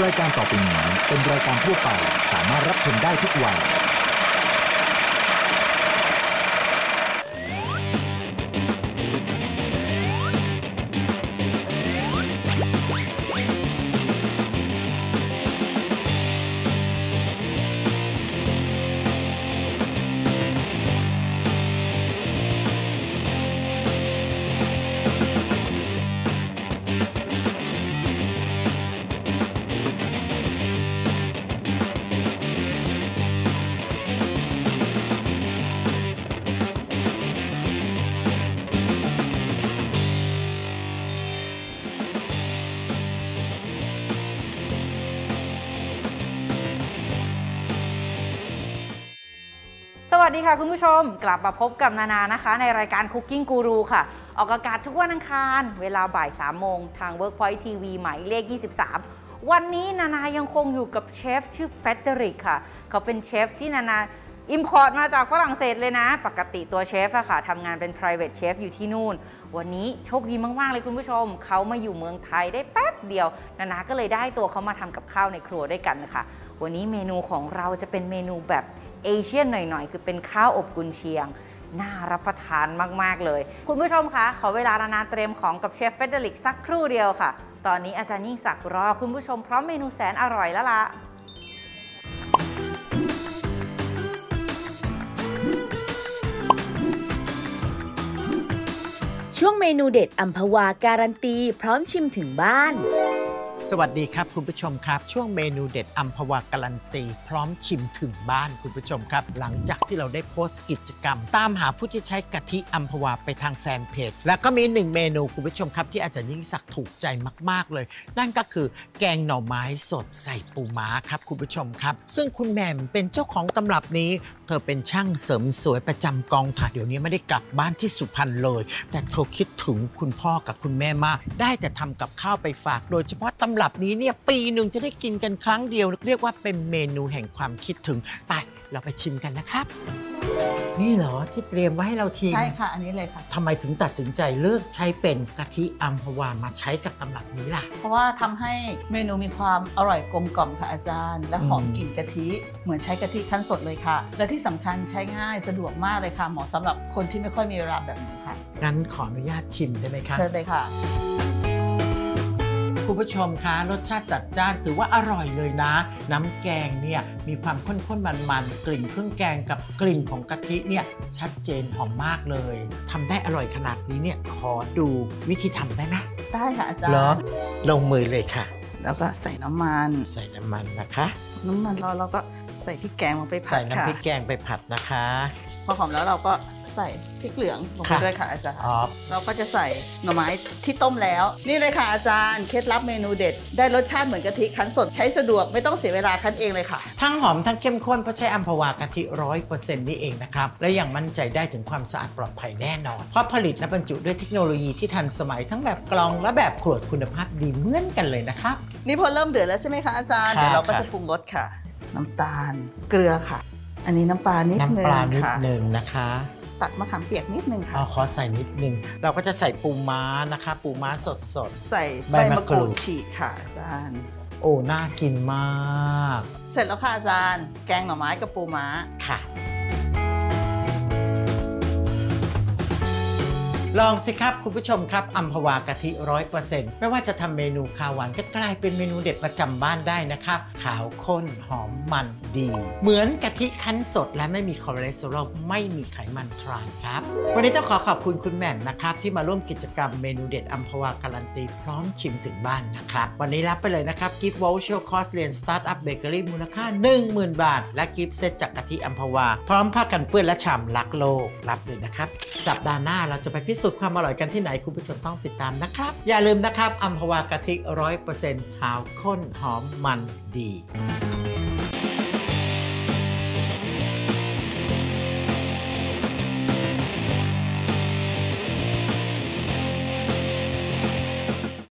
รายการต่อไปนี้เป็นรายการทั่วไปสามารถรับชมได้ทุกวัยสวัสดีค่ะคุณผู้ชมกลับมาพบกับนานานะคะในรายการ Cooking Guru ค่ะออกอากาศทุกวันอังคารเวลาบ่าย 3 โมงทาง Workpoint TV หมายเลข 23 วันนี้นานายังคงอยู่กับเชฟชื่อเฟเดริกค่ะเขาเป็นเชฟที่นานาอิมพอร์ตมาจากฝรั่งเศสเลยนะปกติตัวเชฟอะค่ะทำงานเป็น private chef อยู่ที่นู่นวันนี้โชคดีมากๆเลยคุณผู้ชมเขามาอยู่เมืองไทยได้แป๊บเดียวนานาก็เลยได้ตัวเขามาทำกับข้าวในครัวด้วยกันค่ะวันนี้เมนูของเราจะเป็นเมนูแบบเอเชียนหน่อยๆคือเป็นข้าวอบกุนเชียงน่ารับประทานมากๆเลยคุณผู้ชมคะขอเวลานานาเตรียมของกับเชฟเฟเดริกสักครู่เดียวค่ะตอนนี้อาจารย์ยิ่งศักดิ์รอคุณผู้ชมพร้อมเมนูแสนอร่อยแล้วล่ะช่วงเมนูเด็ดอัมพวาการันตีพร้อมชิมถึงบ้านสวัสดีครับคุณผู้ชมครับช่วงเมนูเด็ดอัมพวาการันตีพร้อมชิมถึงบ้านคุณผู้ชมครับหลังจากที่เราได้โพสต์กิจกรรมตามหาผู้ที่ใช้กะทิอัมพวาไปทางแฟนเพจแล้วก็มี1เมนูคุณผู้ชมครับที่อาจารย์ยิ่งศักดิ์ถูกใจมากๆเลยนั่นก็คือแกงหน่อไม้สดใส่ปูม้าครับคุณผู้ชมครับซึ่งคุณแหม่มเป็นเจ้าของตำรับนี้เธอเป็นช่างเสริมสวยประจำกองถ่ายเดี๋ยวนี้ไม่ได้กลับบ้านที่สุพรรณเลยแต่เธอคิดถึงคุณพ่อกับคุณแม่มากได้แต่ทำกับข้าวไปฝากโดยเฉพาะตำรับนี้เนี่ยปีหนึ่งจะได้กินกันครั้งเดียวเรียกว่าเป็นเมนูแห่งความคิดถึงไปเราไปชิมกันนะครับนี่เหรอที่เตรียมไว้ให้เราชิมใช่ค่ะอันนี้เลยค่ะทำไมถึงตัดสินใจเลือกใช้เป็นกะทิอัมพวามาใช้กับตำรับนี้ล่ะเพราะว่าทำให้เมนูมีความอร่อยกลมกล่อมค่ะอาจารย์และหอมกลิ่นกะทิเหมือนใช้กะทิคั้นสดเลยค่ะและที่สำคัญใช้ง่ายสะดวกมากเลยค่ะเหมาะสำหรับคนที่ไม่ค่อยมีเวลาแบบนี้ค่ะงั้นขออนุญาตชิมได้ไหมคะเชิญเลยค่ะคุณผู้ชมคะรสชาติจัดจ้านถือว่าอร่อยเลยนะน้ำแกงเนี่ยมีความข้นๆมันๆกลิ่นเครื่องแกงกับกลิ่นของกะทิเนี่ยชัดเจนหอมมากเลยทำได้อร่อยขนาดนี้เนี่ยขอดูวิธีทำได้ไหมได้ค่ะอาจารย์เหรอลงมือเลยค่ะแล้วก็ใส่น้ำมันนะคะน้ำมันร้อนแล้วก็ใส่พริกแกงลงไปผัดค่ะใส่น้ำพริกแกงไปผัดนะคะพอหอมแล้วเราก็ใส่พริกเหลืองลงไปด้วยค่ะอาจารย์เราก็จะใส่หน่อไม้ที่ต้มแล้วนี่เลยค่ะอาจารย์เคล็ดลับเมนูเด็ดได้รสชาติเหมือนกะทิคั้นสดใช้สะดวกไม่ต้องเสียเวลาคั้นเองเลยค่ะทั้งหอมทั้งเข้มข้นเพราะใช้อัมพวากะทิ 100% นี่เองนะครับและยังมั่นใจได้ถึงความสะอาดปลอดภัยแน่นอนเพราะผลิตและบรรจุด้วยเทคโนโลยีที่ทันสมัยทั้งแบบกล่องและแบบขวดคุณภาพดีเหมือนกันเลยนะครับนี่พอเริ่มเดือดแล้วใช่ไหมคะอาจารย์เดี๋ยวเราก็จะปรุงรสค่ะน้ำตาลเกลือค่ะอันนี้น้ำปลานิดนึงนะคะตัดมะขามเปียกนิดนึงค่ะขอใส่นิดนึงเราก็จะใส่ปูม้านะคะปูม้าสดใส่ใบมะกรูดฉีกค่ะอาจารย์โอ้น่ากินมากเสร็จแล้วค่ะอาจารย์แกงหน่อไม้กับปูม้าค่ะลองสิครับคุณผู้ชมครับอัมพวากะทิ 100% ไม่ว่าจะทำเมนูข้าวหวานก็กลายเป็นเมนูเด็ดประจำบ้านได้นะครับขาวข้นหอมมันดีเหมือนกะทิคั้นสดและไม่มีคอเลสเตอรอลไม่มีไขมันทรานครับวันนี้ต้องขอบคุณคุณแหม่มนะครับที่มาร่วมกิจกรรมเมนูเด็ดอัมพวาการันตีพร้อมชิมถึงบ้านนะครับวันนี้รับไปเลยนะครับกิฟต์วอลเชอร์คอร์สเรียนสตาร์ทอัพเบเกอรี่มูลค่า 10,000 บาทและกิฟต์เซตจากกะทิอัมพวาพร้อมผ้ากันเปื้อนและฉ่ำรักโลกรับเลยนะครับสัปดาห์หน้าเราจะไปพิสูจน์ความอร่อยกันที่ไหนคุณผู้ชมต้องติดตามนะครับอย่าลืมนะครับอัมพวากะทิ 100% ขาวข้นหอมมันดี